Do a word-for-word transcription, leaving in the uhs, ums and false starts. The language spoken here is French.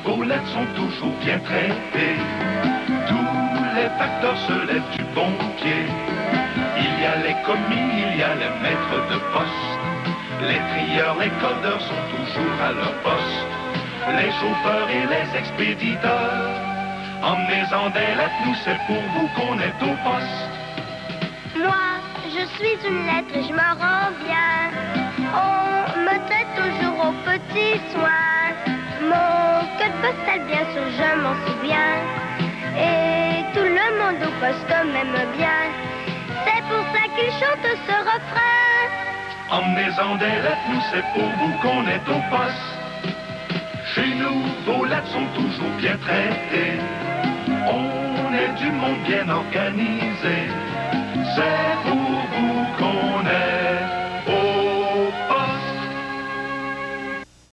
vos lettres sont toujours bien traitées. Tous les facteurs se lèvent du bon pied. Il y a les commis, il y a les maîtres de poste. Les trieurs, les codeurs sont toujours à leur poste. Les chauffeurs et les expéditeurs, emmenez-en des lettres, nous c'est pour vous qu'on est au poste. Moi, je suis une lettre et je me rends bien. On me traite toujours au petit soin. Mon code postal, bien sûr, je m'en souviens. Et tout le monde au poste m'aime bien. C'est pour ça qu'il chante ce refrain. Emmenez-en des lettres, nous c'est pour vous qu'on est au poste. Chez nous, vos lettres sont toujours bien traitées. On est du monde bien organisé. C'est pour